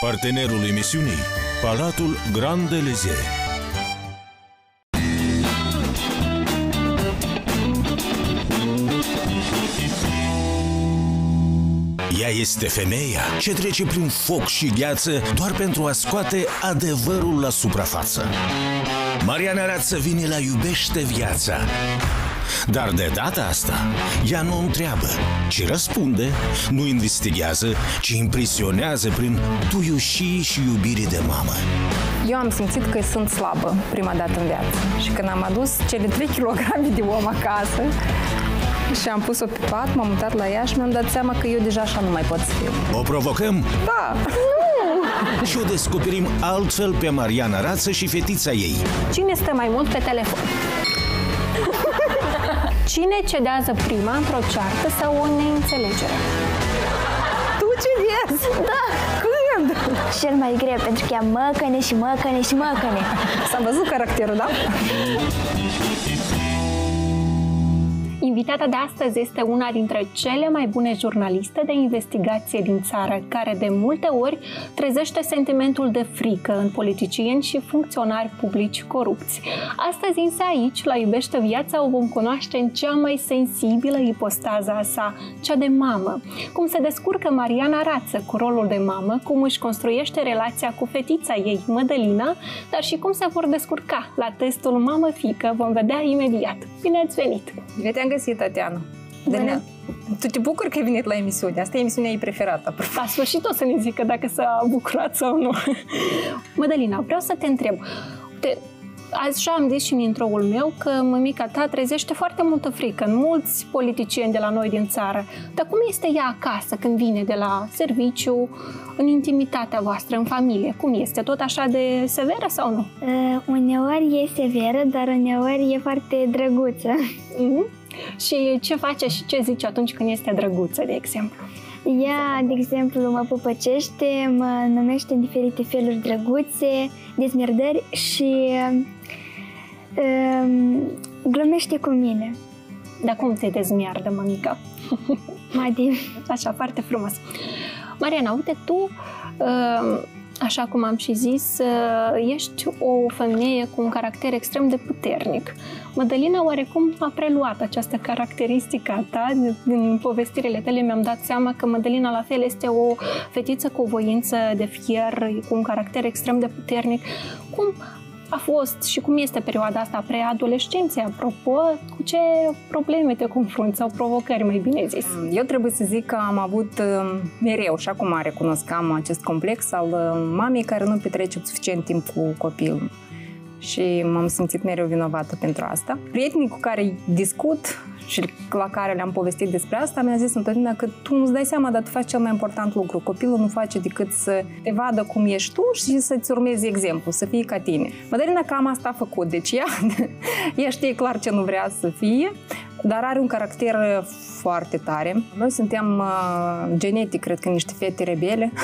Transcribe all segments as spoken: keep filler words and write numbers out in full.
Partenerul emisiunii, Palatul Grand Elysée. Ea este femeia ce trece prin foc și gheață doar pentru a scoate adevărul la suprafață. Mariana Rață vine la Iubește Viața. Dar de data asta, ea nu întreabă, ci răspunde, nu investigează, ci impresionează prin tuiușii și iubire de mamă. Eu am simțit că sunt slabă prima dată în viață și când am adus cele trei kilograme de om acasă și am pus-o pe pat, m-am mutat la ea și mi-am dat seama că eu deja așa nu mai pot să fiu. O provocăm? Da! Și o descoperim altfel pe Mariana Rață și fetița ei. Cine stă mai mult pe telefon? Cine cedează prima într-o ceartă sau o neînțelegere? Tu cedezi? Da! Când? Cel mai greu, pentru că ea măcăne și măcăne și măcăne. S-a văzut caracterul, da? Invitata de astăzi este una dintre cele mai bune jurnaliste de investigație din țară, care de multe ori trezește sentimentul de frică în politicieni și funcționari publici corupți. Astăzi însă aici, la Iubește Viața, o vom cunoaște în cea mai sensibilă ipostază a sa, cea de mamă. Cum se descurcă Mariana Rață cu rolul de mamă, cum își construiește relația cu fetița ei, Mădălina, dar și cum se vor descurca la testul mamă-fică, vom vedea imediat. Bine ați venit! Bine te-am găsit, Tatiana. Bine. Tu te bucuri că ai venit la emisiune? Asta e emisiunea ei preferată. La sfârșit o să ne zică dacă s-a bucurat sau nu. Mădălina, vreau să te întreb. Te, așa am zis și în intro-ul meu că mămica ta trezește foarte multă frică în mulți politicieni de la noi din țară. Dar cum este ea acasă când vine de la serviciu, în intimitatea voastră, în familie? Cum este? Tot așa de severă sau nu? Uh, uneori e severă, dar uneori e foarte drăguță. Mm-hmm. Și ce face și ce zice atunci când este drăguță, de exemplu? Ea, de exemplu, mă pupăcește, mă numește în diferite feluri drăguțe, dezmierdări și um, glumește cu mine. Dar cum te dezmiardă, mămica? Madi. Așa, foarte frumos. Mariana, uite, tu, așa cum am și zis, ești o femeie cu un caracter extrem de puternic. Mădălina oarecum a preluat această caracteristică a ta. Din povestirile tale mi-am dat seama că Mădălina la fel este o fetiță cu o voință de fier, cu un caracter extrem de puternic. Cum a fost și cum este perioada asta preadolescenței, apropo, cu ce probleme te confrunți sau provocări, mai bine zis? Eu trebuie să zic că am avut mereu, și acum recunosc că am acest complex al mamei care nu petrece suficient timp cu copilul. Și m-am simțit mereu vinovată pentru asta. Prietenii cu care discut și la care le-am povestit despre asta, mi-a zis întotdeauna că tu nu-ți dai seama, dar tu faci cel mai important lucru. Copilul nu face decât să te vadă cum ești tu și să-ți urmezi exemplu, să fii ca tine. Mădălina cam asta a făcut, deci ea, ea știe clar ce nu vrea să fie, dar are un caracter foarte tare. Noi suntem uh, genetic, cred că, niște fete rebele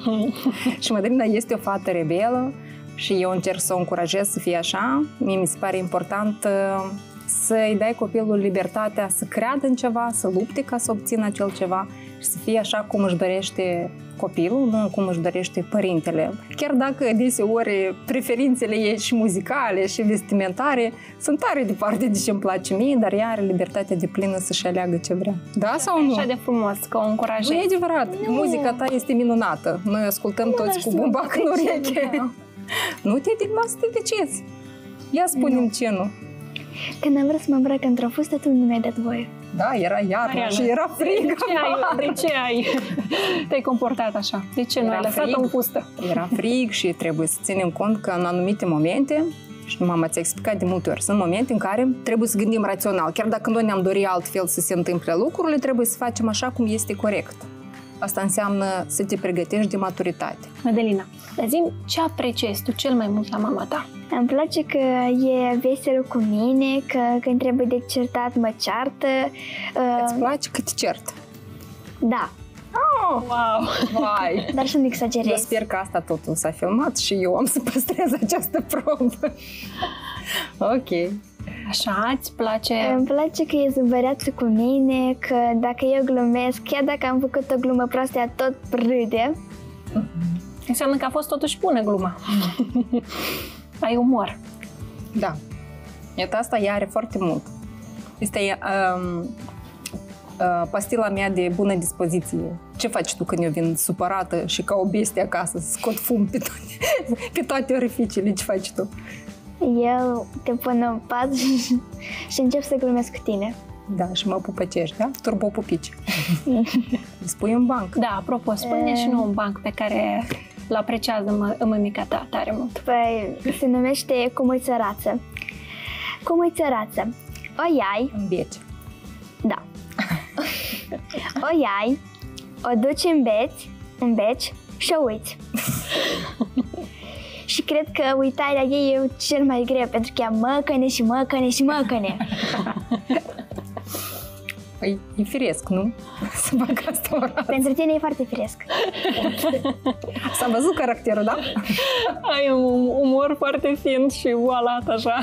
și Mădălina este o fată rebelă și eu încerc să o încurajez să fie așa. Mie mi se pare important uh, să-i dai copilul libertatea să creadă în ceva, să lupte ca să obțină acel ceva și să fie așa cum își dorește copilul, nu cum își dorește părintele. Chiar dacă deseori preferințele ei și muzicale și vestimentare sunt tare departe de ce-mi place mie, dar ea are libertatea de plină să-și aleagă ce vrea. Da sau nu? Așa de frumos, că o încurajezi. Nu e adevărat. Nu. Muzica ta este minunată. Noi ascultăm nu toți cu bumbac în ureche. Nu te lasă să te decizi. Ia spune-mi ce nu. Când am vrut să mă îmbrac într-o fustă, tu nu mi-ai dat voie. Da, era iarnă și era frig. De ce ai, de ce ai te-ai comportat așa? De ce nu ai lăsat-o în fustă? Era frig și trebuie să ținem cont că în anumite momente, și mama ți-a explicat de multe ori, sunt momente în care trebuie să gândim rațional. Chiar dacă noi ne-am dorit altfel să se întâmple lucrurile, trebuie să facem așa cum este corect. Asta înseamnă să te pregătești de maturitate. Mădălina, dar zi-mi, ce apreciezi tu cel mai mult la mama ta? Îmi place că e veselă cu mine, că când trebuie de certat mă ceartă. Îți place că te certă? Da. Oh, wow! Vai. Dar să nu exagerez. Eu sper că asta totul s-a filmat și eu am să păstrez această probă. Ok. Așa, îți place? Îmi place că e zâmbăreață cu mine, că dacă eu glumesc, chiar dacă am făcut o glumă proastă, ea tot râde. Înseamnă că a fost totuși bună gluma. Ai umor. Da. Iată, asta ea are foarte mult. Este um, uh, pastila mea de bună dispoziție. Ce faci tu când eu vin supărată și ca o bestie acasă, scot fum pe toate, pe toate orificiile? Ce faci tu? Eu te pun în pat și, și încep să glumesc cu tine. Da, și mă pupăcești, da? Turbopupici. Îi spui un banc. Da, apropo, spune și nou un banc pe care îl apreciază mă, mămica ta tare mult. Păi, se numește Cumuițărață. Cumuițărață. O iai... În beci. Da. O iai, o duci în beci, în beci și o uiți. Și cred că uitarea ei e cel mai greu, pentru că ea măcăne și măcăne și măcăne. Păi, e firesc, nu? Să fac asta ora. Pentru tine e foarte firesc. S-a văzut caracterul, da? Ai un umor foarte fin și voalat, așa.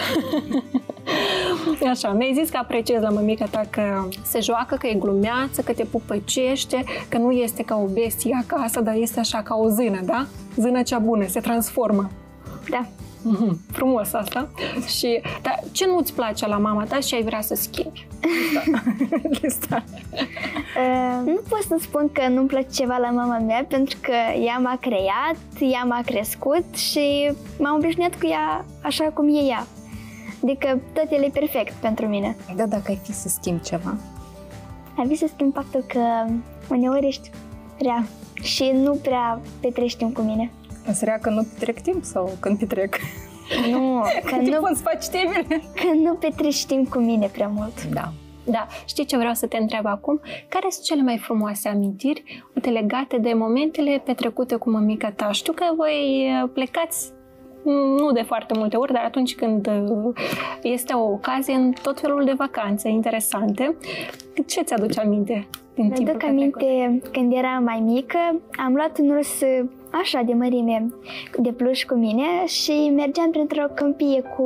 Așa, mi-ai zis că apreciezi la mămica ta că se joacă, că e glumeață, că te pupăcește, că nu este ca o bestie acasă, dar este așa ca o zână, da? Zână cea bună, se transformă. Da. Mm-hmm. Frumos asta. Și, dar ce nu-ți place la mama ta și ai vrea să schimbi? Lista. Uh, nu pot să spun că nu-mi place ceva la mama mea, pentru că ea m-a creat, ea m-a crescut și m-am obișnuit cu ea așa cum e ea. Adică totul e perfect pentru mine. Da, dacă ai fi să schimbi ceva. Ar fi să schimb faptul că uneori ești rea și nu prea petreci timp cu mine. Îți rea că nu petrec timp sau când petrec? Nu, că Când nu, poți face temele? că nu petreci timp cu mine prea mult. Da. Da, știi ce vreau să te întreb acum? Care sunt cele mai frumoase amintiri, uite, legate de momentele petrecute cu mămica ta? Știu că voi plecați nu de foarte multe ori, dar atunci când este o ocazie în tot felul de vacanțe interesante, ce ți-aduce aminte din Îmi timpul aduc aminte când eram mai mică, am luat un urs așa de mărime de pluș cu mine și mergeam printr-o câmpie cu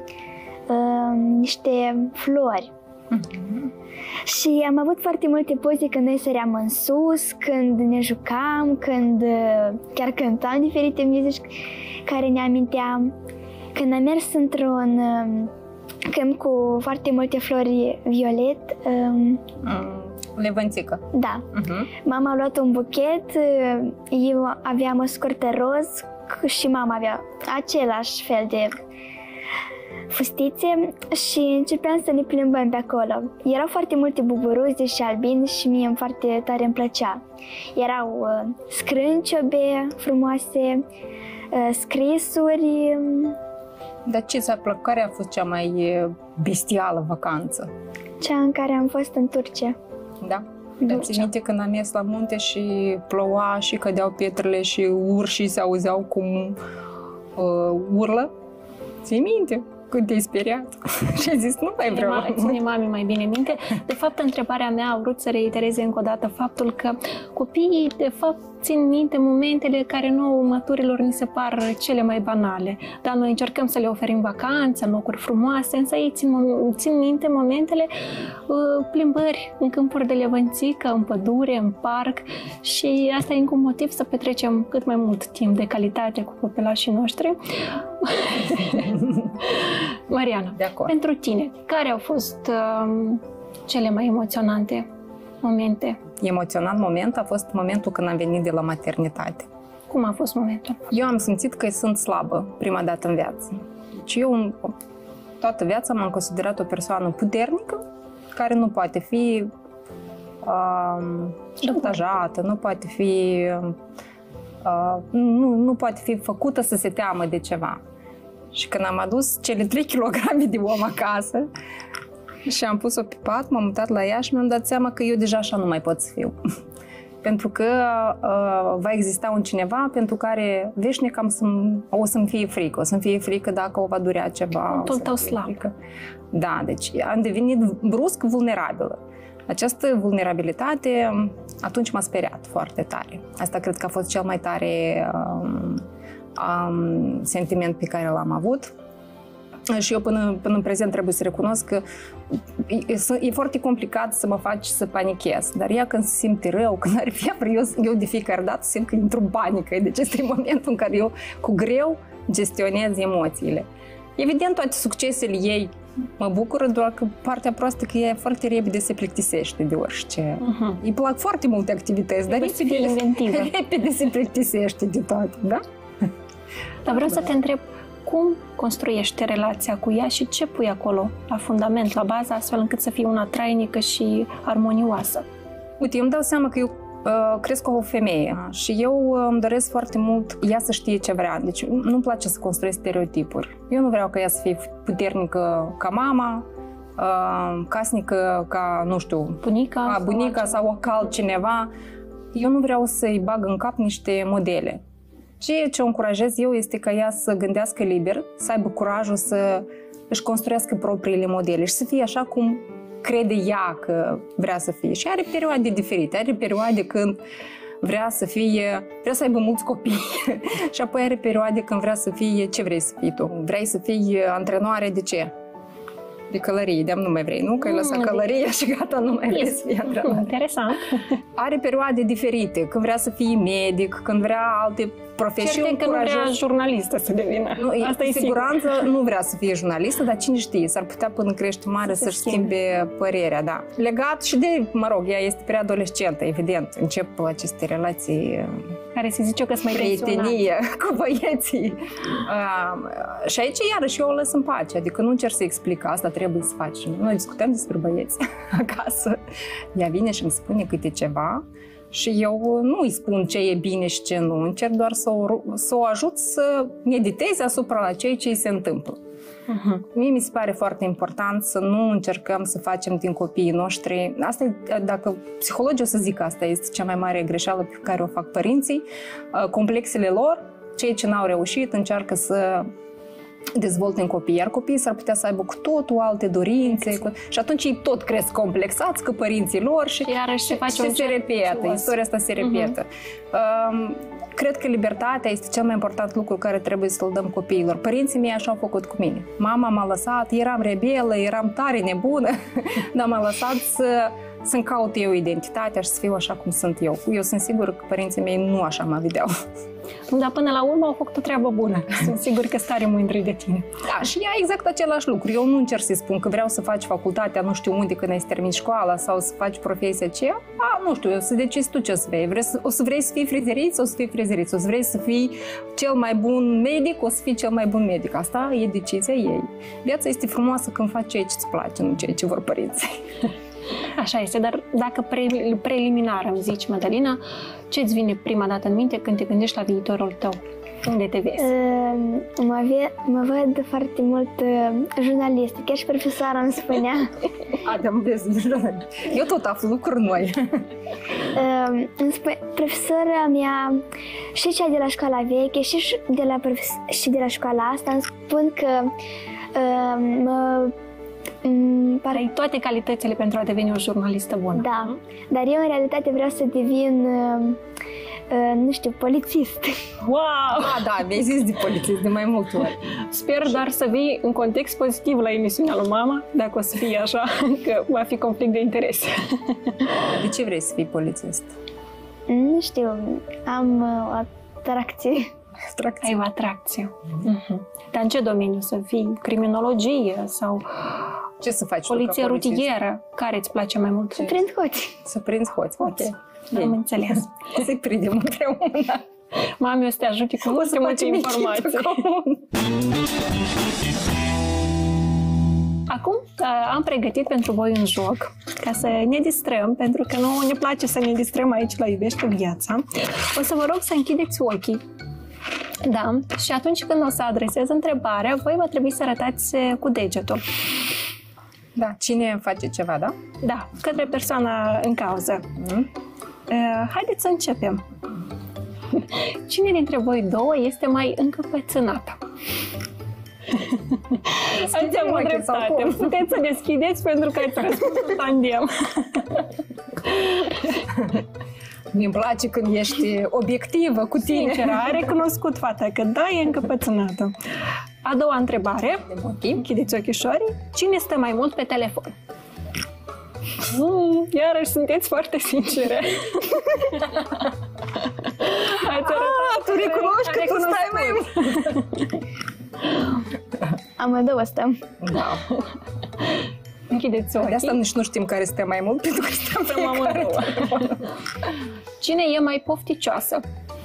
uh, niște flori. Uh-huh. Și am avut foarte multe poze când noi săream în sus, când ne jucam, când uh, chiar cântam diferite muzici care ne aminteam. Când am mers într-un uh, câmp cu foarte multe flori violet. Um, mm, Levânțică. Da. Uh-huh. Mama a luat un buchet, eu aveam o scurtă roz și mama avea același fel de fustițe și începeam să ne plimbăm pe acolo. Erau foarte multe buburuze și albini și mie foarte tare îmi plăcea. Erau uh, scrânciobe frumoase, uh, scrisuri. Dar ce ți-a plăcut? Care a fost cea mai bestială vacanță? Cea în care am fost în Turcia. Da? Dar ții minte când am mers la munte și ploua și cădeau pietrele și urșii se auzeau cum uh, urlă? Ții minte? Când te-ai speriat și ai zis, nu mai vreau. Ține mami mai bine minte. De fapt, întrebarea mea a vrut să reitereze încă o dată faptul că copiii, de fapt, țin minte momentele care nouă maturilor ni se par cele mai banale. Dar noi încercăm să le oferim vacanțe, în locuri frumoase, însă ei țin, țin minte momentele uh, plimbări în câmpuri de levănțică, în pădure, în parc și asta e încă un motiv să petrecem cât mai mult timp de calitate cu copilașii noștri. Mariana, de acord. Pentru tine, care au fost uh, cele mai emoționante momente? Emoționant moment a fost momentul când am venit de la maternitate. Cum a fost momentul? Eu am simțit că sunt slabă prima dată în viață. Deci eu toată viața m-am considerat o persoană puternică, care nu poate fi uh, șantajată, nu poate fi uh, nu, nu poate fi făcută să se teamă de ceva. Și când am adus cele trei kilograme de om acasă și am pus-o pe pat, m-am mutat la ea și mi-am dat seama că eu deja așa nu mai pot să fiu. Pentru că uh, va exista un cineva pentru care veșnic am să o să-mi fie frică. O să-mi fie frică dacă o va durea ceva. Tot tău slab. Frică. Da, deci am devenit brusc vulnerabilă. Această vulnerabilitate atunci m-a speriat foarte tare. Asta cred că a fost cel mai tare um, um, sentiment pe care l-am avut. Și eu până, până în prezent trebuie să recunosc că e, e foarte complicat să mă faci să panichez. Dar ea când se simte rău, când are fiebră, eu, eu de fiecare dată simt că intru în panică. Deci este momentul în care eu cu greu gestionez emoțiile. Evident, toate succesele ei mă bucură, doar că partea proastă că ea foarte repede se plictisește de orice. Uh-huh. Îi plac foarte multe activități, dar repede, repede se plictisește de toate, da? Dar vreau da. să te întreb, cum construiești relația cu ea și ce pui acolo, la fundament, la bază, astfel încât să fie una trainică și armonioasă? Uite, eu îmi dau seama că eu uh, cresc ca o femeie și eu uh, îmi doresc foarte mult ea să știe ce vrea. Deci nu-mi place să construiesc stereotipuri. Eu nu vreau ca ea să fie puternică ca mama, uh, casnică ca, nu știu, bunica, ca bunica sau, sau ca altcineva. Eu nu vreau să-i bag în cap niște modele. Ceea ce o încurajez eu este ca ea să gândească liber, să aibă curajul să își construiască propriile modele și să fie așa cum crede ea că vrea să fie. Și are perioade diferite, are perioade când vrea să fie, vrea să aibă mulți copii și apoi are perioade când vrea să fie, ce vrei să fii tu? Vrei să fii antrenoare de ce? De călărie, de-am nu mai vrei, nu? Că ai lăsat călăria și gata, nu mai vrei să fii antrenoare. Interesant. Are perioade diferite, când vrea să fie medic, când vrea alte profesiuni. Cert că nu vrea jurnalistă să devină. Nu, asta e siguranță sigur. Nu vrea să fie jurnalistă, dar cine știe, s-ar putea până crește mare să-și schimbe părerea, da. Legat și de, mă rog, ea este preadolescentă, evident, încep aceste relații care se zice că sunt mai prietenie cu băieții. Uh, și aici, iarăși, eu o lăs în pace, adică nu încerc să explic, asta trebuie să faci. Noi discutăm despre băieți acasă. Ea vine și îmi spune câte ceva și eu nu îi spun ce e bine și ce nu, încerc doar să o, să o ajut să mediteze asupra la ceea ce îi se întâmplă. Uh-huh. Mie mi se pare foarte important să nu încercăm să facem din copiii noștri, asta e, dacă psihologii o să zic asta, este cea mai mare greșeală pe care o fac părinții, complexele lor, cei ce n-au reușit încearcă să dezvolte în copii, iar copiii s-ar putea să aibă cu totul alte dorințe, exact. Cu... și atunci ei tot cresc complexați că părinții lor și, și iarăși se, face și se repetă, istoria asta se repetă. Uh-huh. Um, cred că libertatea este cel mai important lucru care trebuie să-l dăm copiilor. Părinții mei așa au făcut cu mine. Mama m-a lăsat, eram rebelă, eram tare nebună, dar m-a lăsat să să-mi caut eu identitatea și să fiu așa cum sunt eu. Eu sunt sigură că părinții mei nu așa mă vedeau. Dar până la urmă au făcut o treabă bună. Sunt sigur că stare mândri de tine. Da, și ea exact același lucru. Eu nu încerc să-i spun că vreau să faci facultatea nu știu unde când ai terminat școala sau să faci profesia aceea. A, nu știu, să decizi tu ce o să vrei. vrei să, o să vrei să fii frizeriț, o să fii frizeriț. O să vrei să fii cel mai bun medic, o să fii cel mai bun medic. Asta e decizia ei. Viața este frumoasă când faci ceea ce îți place, nu ceea ce vor părinții. Așa este, dar dacă pre, preliminar îmi zici, Madalina, ce-ți vine prima dată în minte când te gândești la viitorul tău? Unde te vezi? Uh, mă, ve, mă văd foarte mult uh, jurnalistă, chiar și profesoara îmi spunea. A, te-am văzut. Eu tot aflu lucruri noi. uh, îmi spune, profesora mea, și cea de la școala veche, și de la, și de la școala asta, îmi spun că uh, mă Pare ai toate calitățile pentru a deveni o jurnalistă bună. Da, dar eu în realitate vreau să devin, uh, uh, nu știu, polițist. Wow! Da, da, mi-ai zis de polițist de mai multe ori. Sper doar să vii în context pozitiv la emisiunea lui mama, dacă o să fie așa, că va fi conflict de interese. De ce vrei să fii polițist? Nu știu, am uh, o atracție. Atracție. Ai o atracție. Uh-huh. Dar în ce domeniu? Să fii criminologie sau ce să faci poliție rutieră? Care îți place mai mult? Să prind hoți. Să prinzi hoți, ok. Am înțeles. Să-i prindem împreună. Mami o să te ajute cu multe, multe informații. Acum am pregătit pentru voi un joc ca să ne distrăm, pentru că nu ne place să ne distrăm aici la Iubește Viața. O să vă rog să închideți ochii. Da, și atunci când o să adresez întrebarea, voi va trebui să arătați cu degetul. Da, cine face ceva, da? Da, către persoana în cauză. Mm. Uh, haideți să începem. Cine dintre voi două este mai încăpățânată? Ați avut dreptate. Puteți să deschideți pentru că ați răspuns în tandem. Mi-mi place când ești obiectivă cu tine. Sincer, a recunoscut fata că da, e încăpățânată. A doua întrebare. Închideți ochișorii. Cine stă mai mult pe telefon? Mm, iarăși sunteți foarte sincere. Ați arătat, tu recunoști că tu stai mai mult. Amândouă stăm. Da. Închideți ochii. De asta nici nu știm care stă mai mult, pentru că stăm Stăm amândouă. Cine e mai pofticioasă?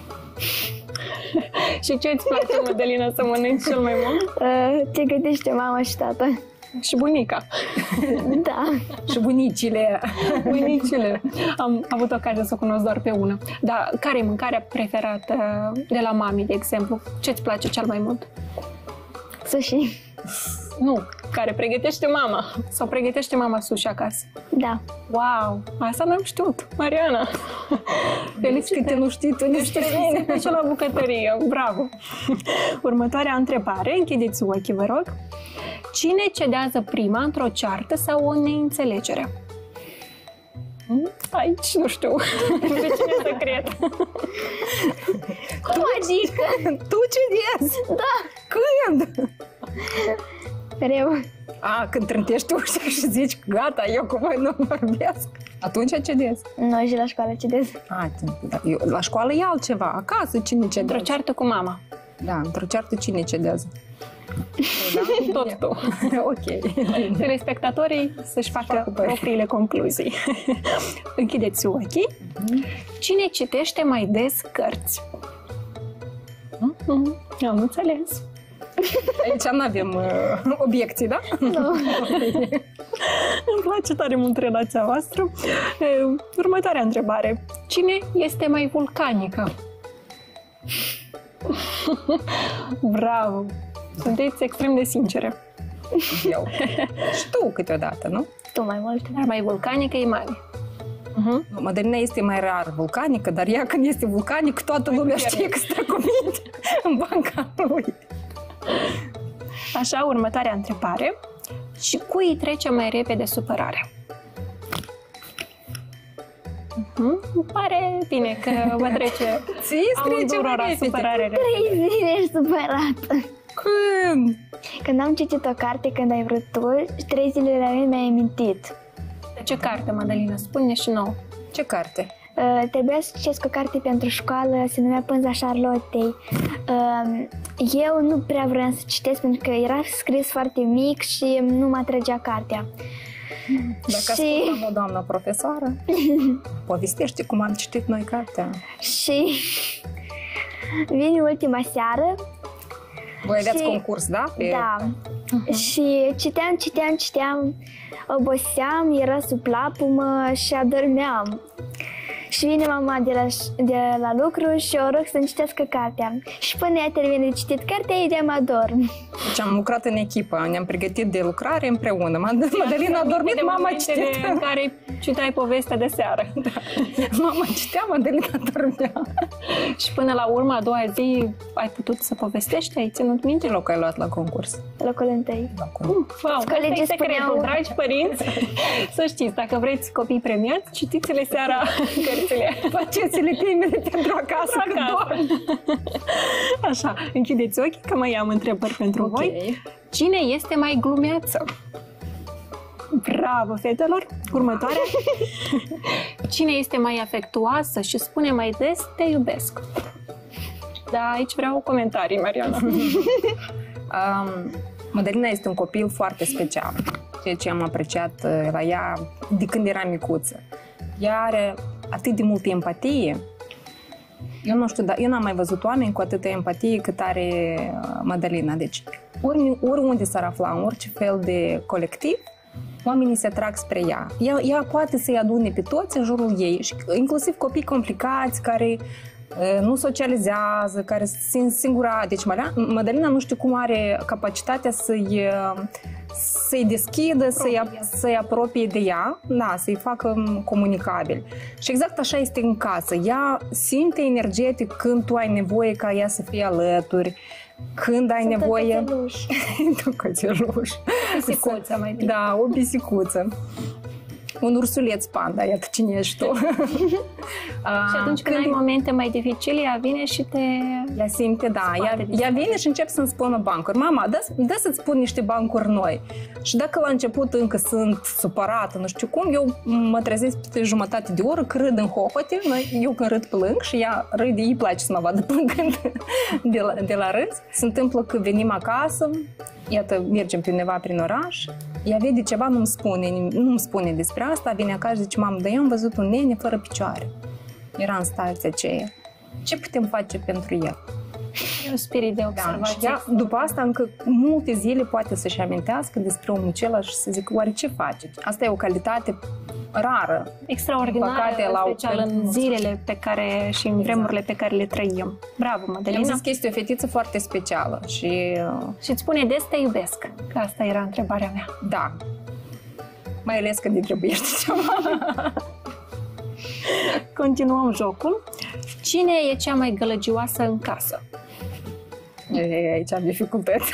Și ce îți place, Mădălina, să mănânci cel mai mult? Uh, ce gătește mama și tata. Și bunica. Da. Și bunicile. Bunicile. Am avut ocazia să o cunosc doar pe una. Dar care e mâncarea preferată de la mami, de exemplu? Ce îți place cel mai mult? Sushi. Nu, care pregătește mama. Sau pregătește mama sushi acasă. Da. Wow, asta n-am știut, Mariana. Felicitări, nu știi tu, nu știi Se face la bucătărie, bravo. Următoarea întrebare, închideți ochii, vă rog. Cine cedează prima într-o ceartă sau o neînțelegere? Aici nu știu pe cine să cred. Cum adică? Tu cedezi? Da. Când? Mereu. A, când trântești ușa și zici, gata, eu cu voi nu vorbesc. Atunci cedezi. Noi și la școală cedez. A, da, eu, la școală e altceva. Acasă cine cedează? Într-o ceartă cu mama. Da, într-o ceartă cine cedează? Da? Tot tu. Ok. Telespectatorii să-și facă, facă propriile concluzii. Închideți ochii. Cine citește mai des cărți? Mm-hmm. Am înțeles. Aici nu avem uh, obiecții, da? Nu. Îmi place tare mult relația voastră. Următoarea întrebare. Cine este mai vulcanică? Bravo! Sunteți extrem de sincere. Eu. Și tu câteodată, nu? Tu mai mult. Dar mai vulcanică e Mami. Uh-huh. Mădălina este mai rar vulcanică, dar ea când este vulcanic, toată lumea știe că stă cu minte în banca lui. Așa, următoarea întrebare. Și cui îi trece mai repede supărarea? Uh-huh. Îmi pare bine că vă trece amândurora supărare. Trei zile ești supărată. Când? Când am citit o carte, când ai vrut tu, trei zile la rând mi-ai amintit. De ce carte, Mădălina? Spune și nouă. Ce carte? Uh, trebuia să citesc o carte pentru școală, se numea Pânza Charlottei. Uh, eu nu prea vreau să citesc pentru că era scris foarte mic și nu mă atragea cartea. Dacă și... ascultam o doamnă profesoară, povestește cum am citit noi cartea. Și vine ultima seară. Voi aveați și... concurs, da? Pe... Da. Uh-huh. Și citeam, citeam, citeam, oboseam, era sub lapumă și adormeam. Și vine mama de la, de la lucru și o rog să-mi citească cartea. Și până ea termină de citit cartea, eu mă adorm. Deci am lucrat în echipă, ne-am pregătit de lucrare împreună. Mădălina a dormit, mama citea. În care citai povestea de seară. Da. Mama citea, Mădălina dormea. Și până la urmă, a doua zi, ai putut să povestești? Ai ținut minte? Ce loc ai luat la concurs? Locul întâi. Locul. Wow, colegii spuneau... Dragi părinți, să știți, dacă vreți copii premiați, citiți-le seara cărțile. Faceți-le temele pentru acasă, când dorm. Așa, închideți ochii că mai am întrebări pentru okay. voi. Cine este mai glumeață? Bravo, fetelor! Următoarea. Cine este mai afectuoasă și spune mai des te iubesc? Da, aici vreau comentarii, Mariana. um, Mădălina este un copil foarte special, ceea ce am apreciat la ea de când era micuță. Ea are atât de multă empatie. Eu nu știu, dar eu n-am mai văzut oameni cu atâta empatie cât are Mădălina. Deci, ori, oriunde s-ar afla, în orice fel de colectiv, oamenii se atrag spre ea. Ea, ea poate să-i adune pe toți în jurul ei, și inclusiv copii complicați care uh, nu socializează, care sunt singura. Deci Mădălina nu știu cum are capacitatea să-i să-i deschidă, să-i, să-i apropie de ea, da, să-i facă comunicabil. Și exact așa este în casă. Ea simte energetic când tu ai nevoie ca ea să fie alături, când ai Sunt nevoie... Sunt o cățeluș. Pisicuță, mai bine. Da, o pisicuță. Un ursuleț panda, iată cine ești tu. Și atunci când, când ai momente mai dificile, ea vine și te... Le simte, da. Ea, ea vine și începe să-mi spună bancuri. Mama, dă, dă să-ți spun niște bancuri noi. Și dacă la început încă sunt supărată, nu știu cum, eu mă trezesc pe jumătate de oră, că râd în hohote. Eu când râd plâng și ea râde, îi place să mă vadă plângând de la, de la râs. Se întâmplă că venim acasă, iată, mergem pe undeva prin oraș, ea vede ceva, nu-mi spune, nu-mi spune despre asta, vine acasă și zice, mamă, dar eu am văzut un nene fără picioare. Era în starea aceea. Ce putem face pentru el? E un spirit de observație. Da, ea, după asta, încă multe zile poate să-și amintească despre omul acela și să zică, oare ce face? Asta e o calitate rară. Extraordinară, păcate, la special în zilele pe care și în vremurile pe care le trăim. Bravo, Mădălina! Am zis că este o fetiță foarte specială și... Și îți spune des te iubesc, că asta era întrebarea mea. Da. Mai ales când îi trebuiește ceva. Continuăm jocul. Cine e cea mai gălăgioasă în casă? E, aici am dificultăți.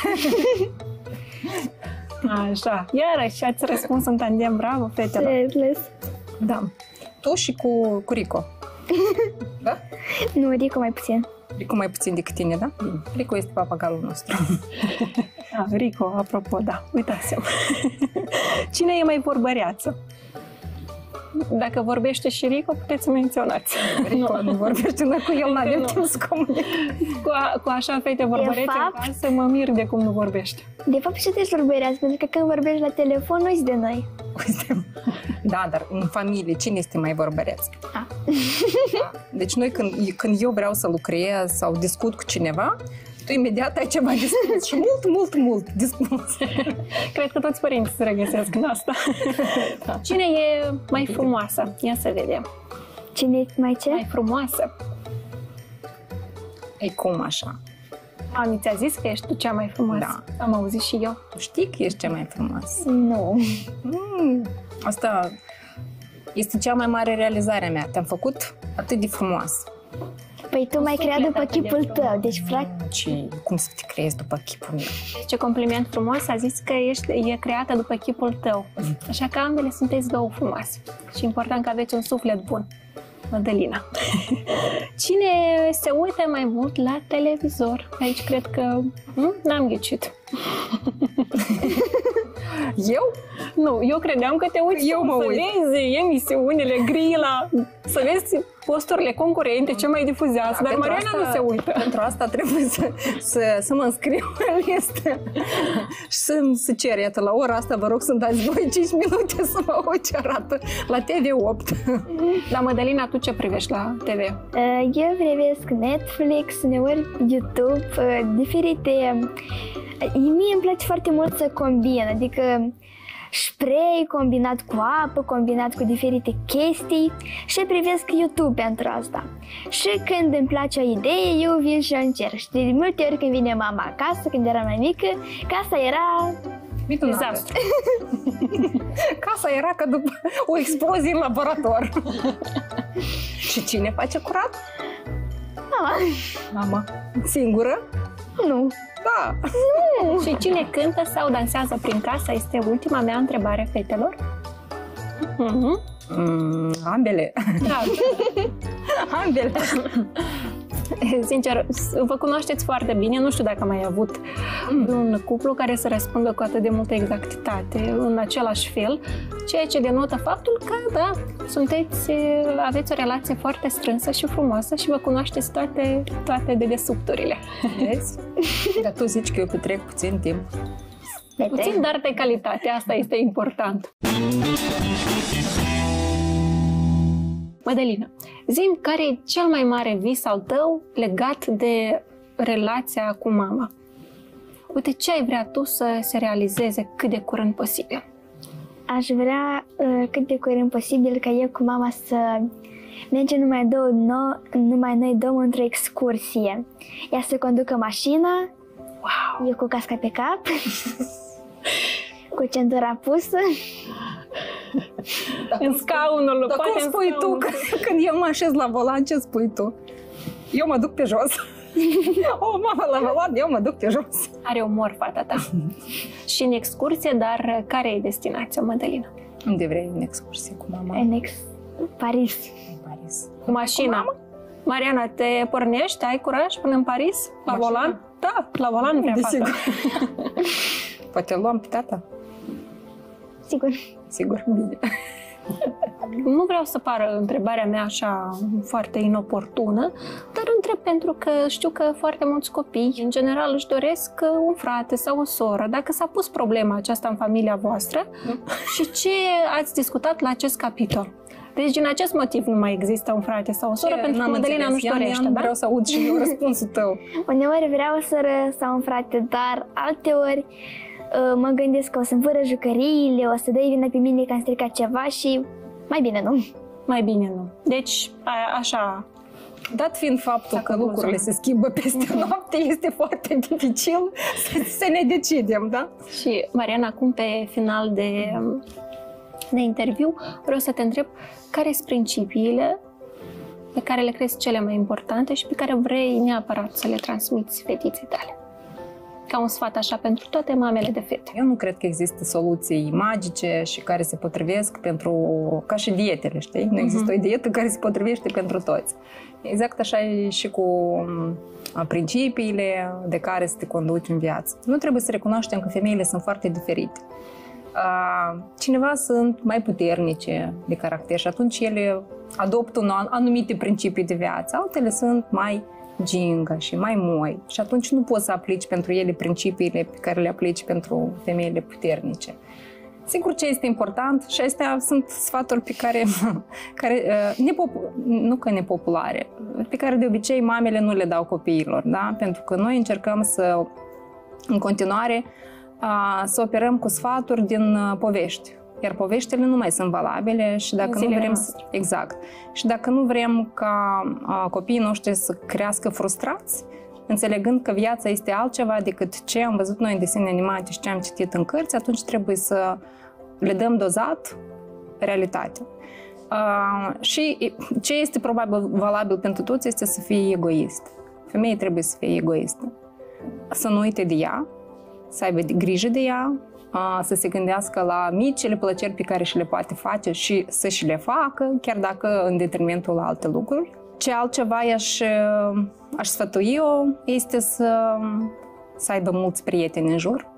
Așa. Iarăși ați răspuns în tandem. Bravo, fetelor. Da. Tu și cu, cu Rico. Da? Nu, Rico mai puțin. Rico mai puțin decât tine, da? Rico este papagalul nostru. Ah, Rico, apropo, da. Uitați-mă. Cine e mai vorbăreață? Dacă vorbește și Rico, puteți să menționați. Rico nu vorbește, noi cu el n-avem timp să comunicăm. Cu, a, cu așa fete vorbărețe în casă, mă mir de cum nu vorbește. De fapt, și te vorbăreați, pentru că când vorbești la telefon, nu-i de noi. Da, dar în familie, cine este mai vorbăreț? Da. Deci noi, când, când eu vreau să lucrez sau discut cu cineva, tu imediat ai ceva de spus și mult, mult, mult discuți. Cred că toți părinții se regăsesc în asta. Cine e mai frumoasă? Ia să vedem. Cine e mai ce? Mai frumoasă. E cum așa? Mami, ți-a zis că ești tu cea mai frumoasă? Da. Am auzit și eu. Tu știi că ești cea mai frumoasă? Nu. Mm, asta este cea mai mare realizare a mea. Te-am făcut atât de frumoasă. Păi tu mai creat după chipul tău, deci frate... Ce? Cum să te creezi după chipul meu? Ce compliment frumos, a zis că ești, e creată după chipul tău. Așa că ambele sunteți două frumoase. Și important că aveți un suflet bun. Mădălina. Cine se uită mai mult la televizor? Aici cred că n-am ghicit. Eu? Nu, eu credeam că te uiți eu mă să uit. vezi emisiunile, grila, să vezi posturile concurente, ce mai difuzează, da, dar Mariana asta, nu se uită. Pentru asta trebuie să, să, să mă înscriu în listă și să, să cer, iată, la ora asta vă rog să-mi dați voi cinci minute să mă uit ce arată la T V opt. La Mădălina, tu ce privești la T V? Eu privesc Netflix, uneori YouTube, diferite... Mie îmi place foarte mult să combin, adică spray combinat cu apă, combinat cu diferite chestii și privesc YouTube pentru asta. Și când îmi place o idee, eu vin și o încerc. Și de multe ori când vine mama acasă, când eram mai mică, casa era... dezastru. Casa era ca după o explozie în laborator. Și cine face curat? Mama. Mama. Singură? Nu. Da. Nu. Și cine cântă sau dansează prin casă? Este ultima mea întrebare, fetelor. Mm-hmm. Mm, ambele. Da. Ambele. Sincer, vă cunoașteți foarte bine, nu știu dacă mai ai avut mm. un cuplu care să răspundă cu atât de multă exactitate, în același fel, ceea ce denotă faptul că, da, sunteți, aveți o relație foarte strânsă și frumoasă și vă cunoașteți toate, toate dedesubturile. Vezi? Dar tu zici că eu petrec puțin timp. Puțin, dar de calitate, asta este important. Mădălina, zi-mi care e cel mai mare vis al tău legat de relația cu mama? Uite, ce ai vrea tu să se realizeze cât de curând posibil? Aș vrea uh, cât de curând posibil ca eu cu mama să mergem numai, două, no, numai noi două într-o excursie. Ea să conducă mașina, wow. Eu cu casca pe cap, cu centura pusă. În scaunul. Dar cum spui tu că, când eu mă așez la volan, ce spui tu? Eu mă duc pe jos. O, mama, la volan, eu mă duc pe jos. Are umor fata ta. Și în excursie, dar care e destinația, Mădălina? Unde vrei în excursie cu mama? În ex... Paris. În Paris. Cu mașina. Cu Mariana, te pornești? Ai curaj până în Paris? La Mașina? volan? Da, la volan vrea fata. Poate îl luăm pe tata? Sigur. Sigur, bine. Nu vreau să pară întrebarea mea așa foarte inoportună, dar întreb pentru că știu că foarte mulți copii, în general, își doresc un frate sau o soră. Dacă s-a pus problema aceasta în familia voastră și ce ați discutat la acest capitol? Deci, din acest motiv nu mai există un frate sau o soră, Ce? pentru că Mădălina nu-și dorește, da? da? Vreau să aud și eu răspunsul tău. Uneori vreau o soră sau un frate, dar alteori mă gândesc că o să-mi fură jucăriile, o să dai vină pe mine că am stricat ceva și mai bine nu. Mai bine nu. Deci, a, așa... Dat fiind faptul că lucrurile se schimbă peste noapte, este foarte dificil să, să ne decidem, da? Și, Mariana, acum pe final de, de interviu, vreau să te întreb care sunt principiile pe care le crezi cele mai importante și pe care vrei neapărat să le transmiți fetiței tale. Ca un sfat așa pentru toate mamele de fete. Eu nu cred că există soluții magice și care se potrivesc pentru, ca și dietele, știi? Nu există uh-huh. o dietă care se potrivește pentru toți. Exact așa e și cu principiile de care să te conduci în viață. Nu trebuie să recunoaștem că femeile sunt foarte diferite. Cineva sunt mai puternice de caracter și atunci ele adoptă un anumite principii de viață, altele sunt mai ginga și mai moi și atunci nu poți să aplici pentru ele principiile pe care le aplici pentru femeile puternice. Sigur, ce este important, și astea sunt sfaturi pe care, care nepop- nu că nepopulare, pe care de obicei mamele nu le dau copiilor, da? Pentru că noi încercăm să, în continuare, să operăm cu sfaturi din povești. Iar poveștile nu mai sunt valabile și dacă nu vrem să, exact. Și dacă nu vrem ca a, copiii noștri să crească frustrați, înțelegând că viața este altceva decât ce am văzut noi în desene animate și ce am citit în cărți, atunci trebuie să le dăm dozat realitatea. A, și ce este probabil valabil pentru toți este să fie egoist. Femeia trebuie să fie egoistă. Să nu uite de ea, să aibă grijă de ea, să se gândească la micile plăceri pe care și le poate face și să și le facă, chiar dacă în detrimentul la alte lucruri. Ce altceva aș, aș sfătui eu este să, să aibă mulți prieteni în jur,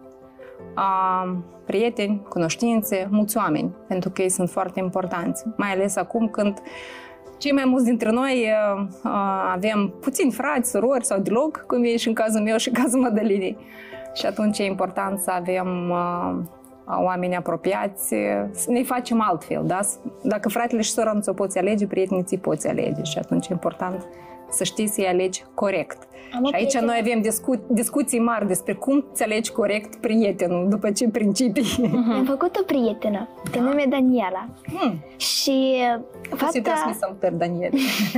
prieteni, cunoștințe, mulți oameni, pentru că ei sunt foarte importanți, mai ales acum când cei mai mulți dintre noi avem puțini frați, surori sau deloc, cum e și în cazul meu și în cazul Mădălinei. Și atunci e important să avem uh, oameni apropiați, să ne facem altfel, da? Dacă fratele și sora nu ți-o poți alege, prietenii ți poți alege și atunci e important să știi să-i alegi corect. Am și aici noi avem discu- discuții mari despre cum ți alegi corect prietenul, după ce principii. Uh-huh. Am făcut o prietenă, pe nume Daniela. Hmm. Și fata... Să-i transmis salutări, Daniela.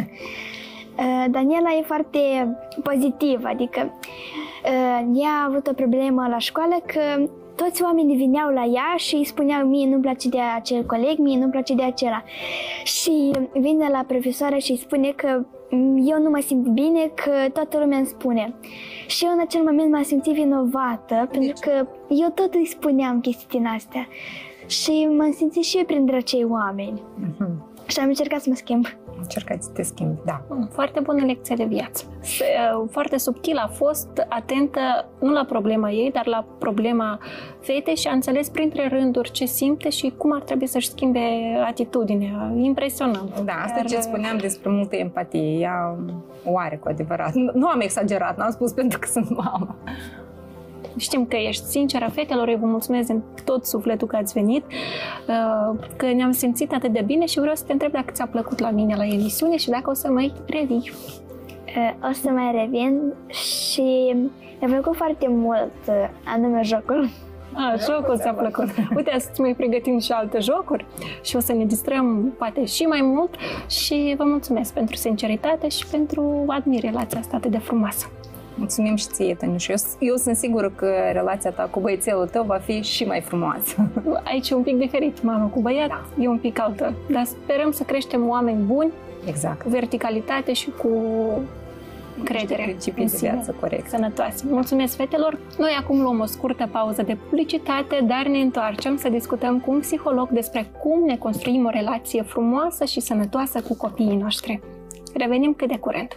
Daniela e foarte pozitivă, adică ea a avut o problemă la școală că toți oamenii vineau la ea și îi spuneau mie nu-mi place de acel coleg, mie nu-mi place de acela. Și vine la profesoară și îi spune că eu nu mă simt bine, că toată lumea îmi spune. Și eu în acel moment m-am simțit vinovată, deci? Pentru că eu tot îi spuneam chestii din astea. Și m-am simțit și eu printre acei oameni. Uh-huh. Și am încercat să mă schimb. Încercați să te schimbi, da. Foarte bună lecție de viață. Foarte subtil a fost, atentă nu la problema ei, dar la problema fetei și a înțeles printre rânduri ce simte și cum ar trebui să-și schimbe atitudinea. Impresionant. Da, asta Iar... ce spuneam despre multă empatie. Ea o are cu adevărat. Nu am exagerat, n-am spus pentru că sunt mamă. Știm că ești sinceră, fetelor, eu vă mulțumesc din tot sufletul că ați venit, că ne-am simțit atât de bine și vreau să te întreb dacă ți-a plăcut la mine la emisiune și dacă o să mai revii. O să mai revin și mi-a plăcut foarte mult anume jocul. A, jocul ți-a plăcut. Uite, să-ți mai pregătim și alte jocuri și o să ne distrăm poate și mai mult și vă mulțumesc pentru sinceritate și pentru admir relația asta atât de frumoasă. Mulțumim și ție, Tăniuș. Eu, eu sunt sigură că relația ta cu băiețelul tău va fi și mai frumoasă. Aici e un pic diferit, mamă cu băiat, da. E un pic altă. Dar sperăm să creștem oameni buni, exact. cu verticalitate și cu încredere principii în de sine, viață, corect. sănătoase. Mulțumesc, fetelor! Noi acum luăm o scurtă pauză de publicitate, dar ne întoarcem să discutăm cu un psiholog despre cum ne construim o relație frumoasă și sănătoasă cu copiii noștri. Revenim cât de curând!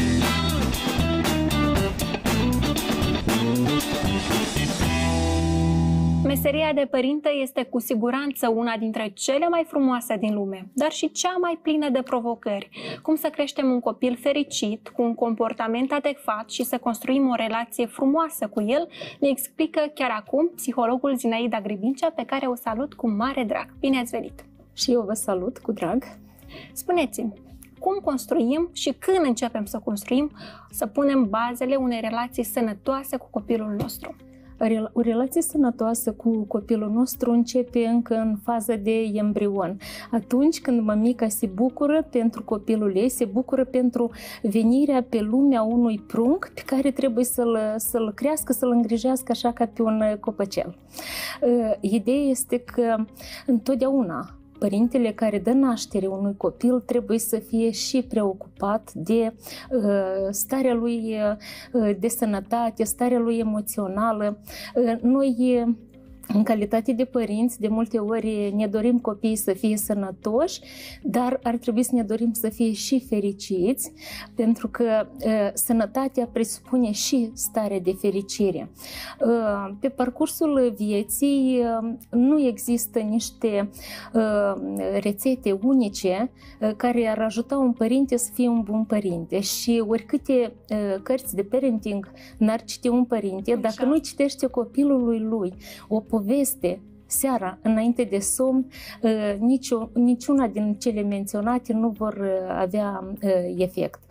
Meseria de părinte este cu siguranță una dintre cele mai frumoase din lume, dar și cea mai plină de provocări. Cum să creștem un copil fericit, cu un comportament adecvat și să construim o relație frumoasă cu el, ne explică chiar acum psihologul Zinaida Gribincea, pe care o salut cu mare drag. Bine ați venit! Și eu vă salut cu drag! Spuneți-mi, cum construim și când începem să construim, să punem bazele unei relații sănătoase cu copilul nostru? O relație sănătoasă cu copilul nostru începe încă în fază de embrion. Atunci când mămica se bucură pentru copilul ei, se bucură pentru venirea pe lumea unui prunc pe care trebuie să-l, să-l crească, să-l îngrijească așa ca pe un copăcel. Ideea este că întotdeauna părintele care dă naștere unui copil trebuie să fie și preocupat de uh, starea lui uh, de sănătate, starea lui emoțională. Uh, noi, în calitate de părinți, de multe ori ne dorim copiii să fie sănătoși, dar ar trebui să ne dorim să fie și fericiți, pentru că uh, sănătatea presupune și starea de fericire. Uh, pe parcursul vieții uh, nu există niște uh, rețete unice uh, care ar ajuta un părinte să fie un bun părinte și oricâte uh, cărți de parenting n-ar citi un părinte, Așa. Dacă nu citește copilului lui o poveste seara, înainte de somn, nicio, niciuna din cele menționate nu vor avea efect.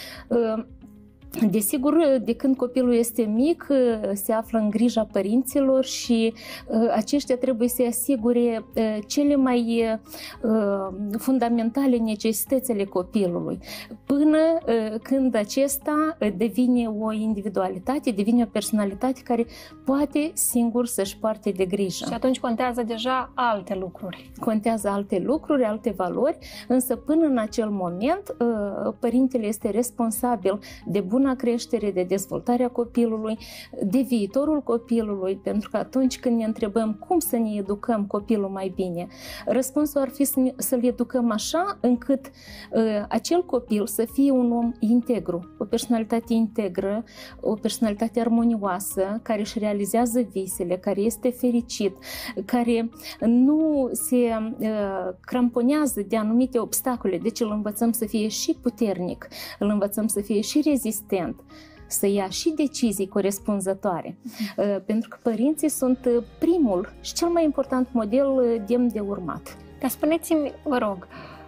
Desigur, de când copilul este mic, se află în grija părinților și aceștia trebuie să asigure cele mai fundamentale necesități ale copilului, până când acesta devine o individualitate, devine o personalitate care poate singur să-și poarte de grijă. Și atunci contează deja alte lucruri. Contează alte lucruri, alte valori, însă până în acel moment părintele este responsabil de bun creștere, de dezvoltarea copilului, de viitorul copilului, pentru că atunci când ne întrebăm cum să ne educăm copilul mai bine, răspunsul ar fi să-l educăm așa încât uh, acel copil să fie un om integru, o personalitate integră, o personalitate armonioasă, care își realizează visele, care este fericit, care nu se uh, cramponează de anumite obstacole, deci îl învățăm să fie și puternic, îl învățăm să fie și rezistent, să ia și decizii corespunzătoare. Uh-huh. Pentru că părinții sunt primul și cel mai important model demn de urmat. Dar spuneți-mi, vă rog,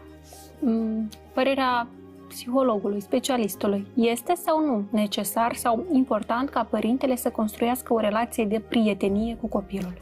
părerea psihologului, specialistului, este sau nu necesar sau important ca părintele să construiască o relație de prietenie cu copilul?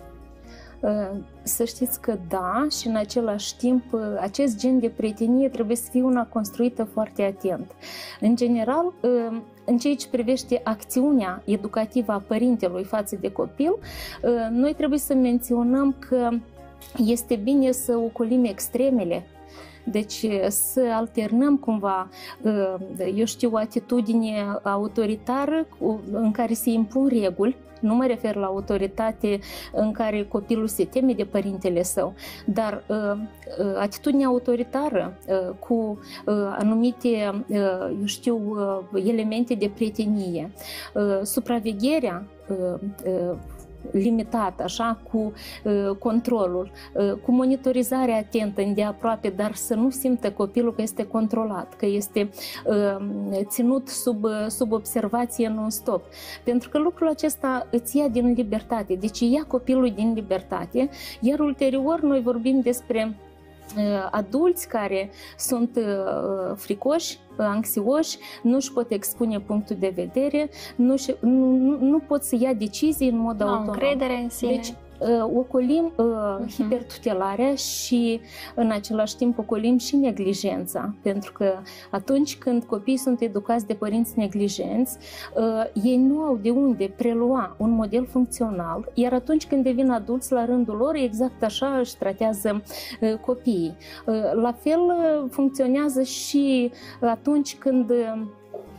Să știți că da, și în același timp acest gen de prietenie trebuie să fie una construită foarte atent. În general, în ceea ce privește acțiunea educativă a părintelui față de copil, noi trebuie să menționăm că este bine să ocolim extremele. Deci să alternăm cumva, eu știu, o atitudine autoritară în care se impun reguli. Nu mă refer la autoritate în care copilul se teme de părintele său, dar uh, atitudinea autoritară uh, cu uh, anumite, uh, eu știu, uh, elemente de prietenie, uh, supravegherea uh, uh, limitat, așa, cu uh, controlul, uh, cu monitorizarea atentă îndeaproape, dar să nu simtă copilul că este controlat, că este uh, ținut sub, sub observație non-stop. Pentru că lucrul acesta îți ia din libertate, deci ia copilul din libertate, iar ulterior noi vorbim despre adulți care sunt fricoși, anxioși, nu își pot expune punctul de vedere, nu, nu, nu pot să ia decizii în mod autonom. Încredere în sine. Deci, ocolim uh, uh-huh. hipertutelarea și în același timp ocolim și neglijența, pentru că atunci când copiii sunt educați de părinți neglijenți, uh, ei nu au de unde prelua un model funcțional, iar atunci când devin adulți la rândul lor, exact așa își tratează uh, copiii. Uh, la fel uh, funcționează și atunci când uh,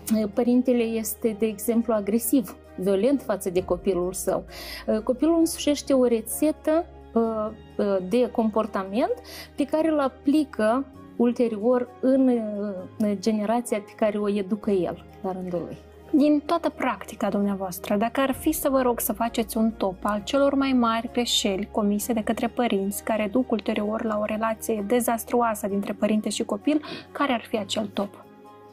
părintele este, de exemplu, agresiv, violent față de copilul său. Copilul însușește o rețetă de comportament pe care îl aplică ulterior în generația pe care o educă el, la rândul lui. Din toată practica dumneavoastră, dacă ar fi să vă rog să faceți un top al celor mai mari greșeli comise de către părinți care duc ulterior la o relație dezastruoasă dintre părinte și copil, care ar fi acel top?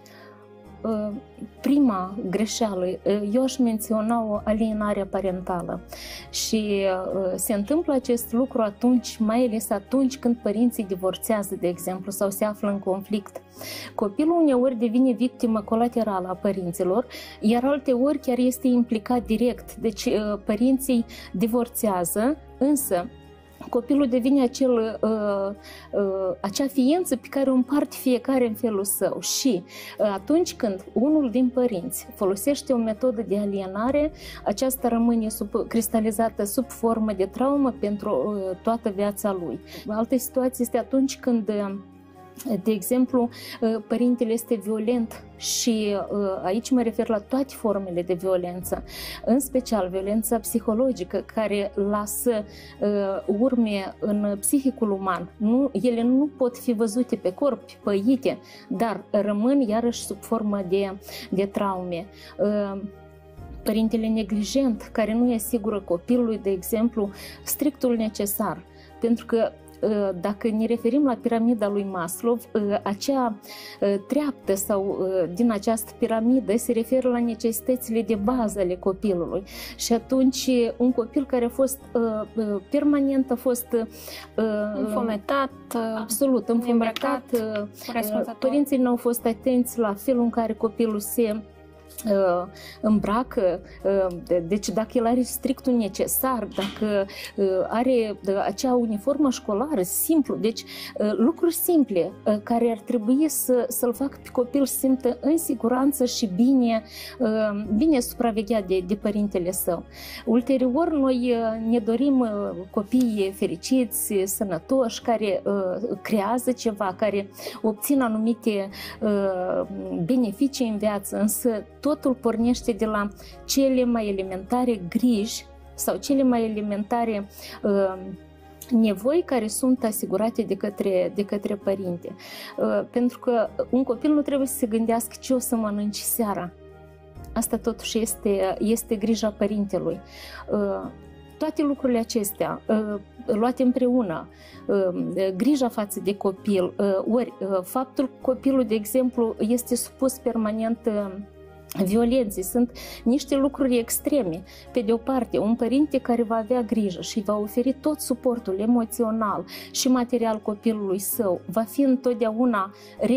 Prima greșeală, eu aș menționa o alienare parentală și se întâmplă acest lucru atunci, mai ales atunci când părinții divorțează, de exemplu, sau se află în conflict. Copilul uneori devine victimă colaterală a părinților, iar alteori chiar este implicat direct. Deci părinții divorțează, însă copilul devine acel, uh, uh, acea ființă pe care o împarte fiecare în felul său și uh, atunci când unul din părinți folosește o metodă de alienare, aceasta rămâne sub, cristalizată sub formă de traumă pentru uh, toată viața lui. Altă situație este atunci când uh, de exemplu, părintele este violent și aici mă refer la toate formele de violență, în special violența psihologică care lasă urme în psihicul uman. Nu, ele nu pot fi văzute pe corp, păite, dar rămân iarăși sub formă de, de traume. Părintele neglijent care nu asigură copilului, de exemplu, strictul necesar, pentru că dacă ne referim la piramida lui Maslow, acea treaptă sau din această piramidă se referă la necesitățile de bază ale copilului. Și atunci un copil care a fost permanent, a fost înfometat, absolut înfometat, părinții nu au fost atenți la felul în care copilul se îmbracă, deci dacă el are strictul necesar, dacă are acea uniformă școlară, simplu, deci lucruri simple care ar trebui să, să-l facă pe copil să simtă în siguranță și bine, bine supravegheat de, de părintele său. Ulterior, noi ne dorim copii fericiți, sănătoși, care creează ceva, care obțin anumite beneficii în viață, însă totul pornește de la cele mai elementare griji sau cele mai elementare uh, nevoi care sunt asigurate de către, de către părinte. Uh, pentru că un copil nu trebuie să se gândească ce o să mănânci seara. Asta totuși este, este grija părintelui. Uh, toate lucrurile acestea, uh, luate împreună, uh, grija față de copil, uh, ori uh, faptul că copilul, de exemplu, este supus permanent uh, violenței, sunt niște lucruri extreme. Pe de o parte, un părinte care va avea grijă și va oferi tot suportul emoțional și material copilului său, va fi întotdeauna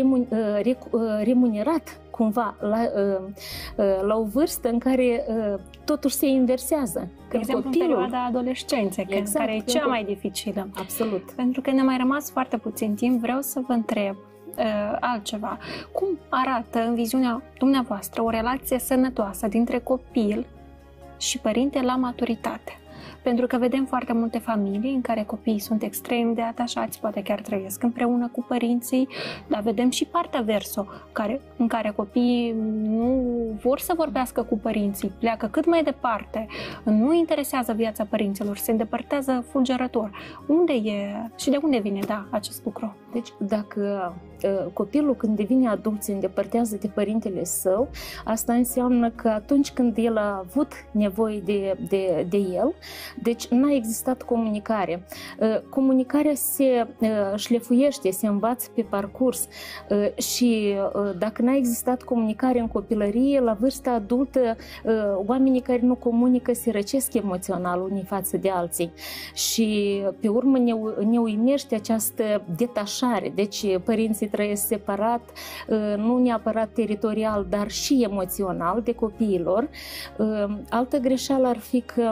remunerat cumva la, la o vârstă în care totuși se inversează. De exemplu, copilul... în perioada adolescenței, exact, care e cea mai dificilă. Absolut. Pentru că ne-a mai rămas foarte puțin timp, vreau să vă întreb Uh, altceva. Cum arată în viziunea dumneavoastră o relație sănătoasă dintre copil și părinte la maturitate? Pentru că vedem foarte multe familii în care copiii sunt extrem de atașați, poate chiar trăiesc împreună cu părinții, dar vedem și partea verso, care, în care copiii nu vor să vorbească cu părinții, pleacă cât mai departe, nu interesează viața părinților, se îndepărtează fulgerător. Unde e și de unde vine, da, acest lucru? Deci, dacă uh, copilul când devine adult se îndepărtează de părintele său, asta înseamnă că atunci când el a avut nevoie de, de, de el, deci n-a existat comunicare. Comunicarea se șlefuiește, se învață pe parcurs și dacă n-a existat comunicare în copilărie, la vârsta adultă, oamenii care nu comunică se răcesc emoțional unii față de alții și pe urmă ne, ne uimește această detașare. Deci părinții trăiesc separat, nu neapărat teritorial, dar și emoțional de copiilor. Altă greșeală ar fi că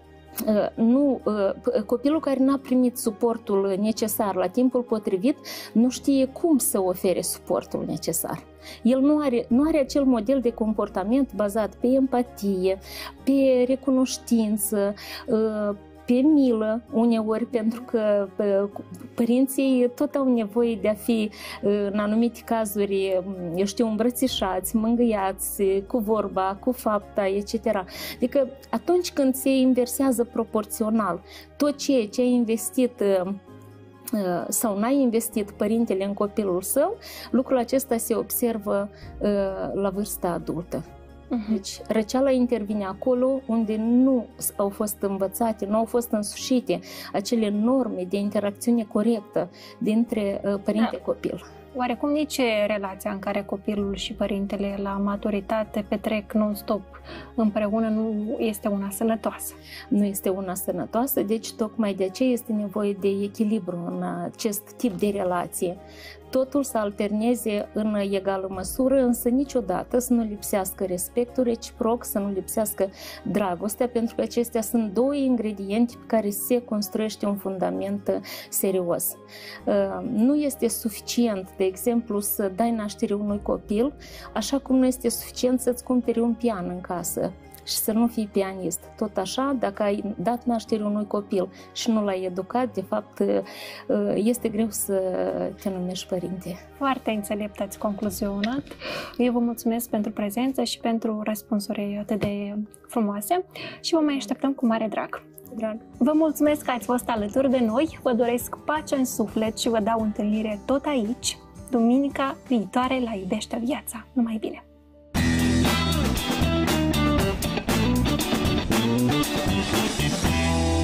nu, copilul care n-a primit suportul necesar la timpul potrivit nu știe cum să ofere suportul necesar. El nu are, nu are acel model de comportament bazat pe empatie, pe recunoștință, pe milă uneori, pentru că părinții tot au nevoie de a fi în anumite cazuri, eu știu, îmbrățișați, mângâiați cu vorba, cu fapta, et cetera. Adică atunci când se inversează proporțional tot ceea ce ai investit sau n-ai investit părintele în copilul său, lucrul acesta se observă la vârsta adultă. Deci, răceala intervine acolo unde nu au fost învățate, nu au fost însușite acele norme de interacțiune corectă dintre părinte-copil. Oarecum nici relația în care copilul și părintele la maturitate petrec non-stop împreună nu este una sănătoasă. Nu este una sănătoasă, deci tocmai de aceea este nevoie de echilibru în acest tip de relație. Totul să alterneze în egală măsură, însă niciodată să nu lipsească respectul reciproc, să nu lipsească dragostea, pentru că acestea sunt două ingrediente pe care se construiește un fundament serios. Nu este suficient, de exemplu, să dai naștere unui copil, așa cum nu este suficient să-ți cumperi un pian în casă și să nu fii pianist. Tot așa, dacă ai dat naștere unui copil și nu l-ai educat, de fapt, este greu să te numești părinte. Foarte înțelept ați concluzionat. Eu vă mulțumesc pentru prezență și pentru răspunsuri atât de frumoase și vă mai așteptăm cu mare drag. Drag. Vă mulțumesc că ați fost alături de noi, vă doresc pace în suflet și vă dau întâlnire tot aici, duminica viitoare la Iubește Viața. Numai bine!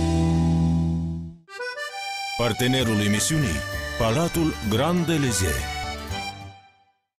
Partenerul emisiunii, Palatul Grand Elysée.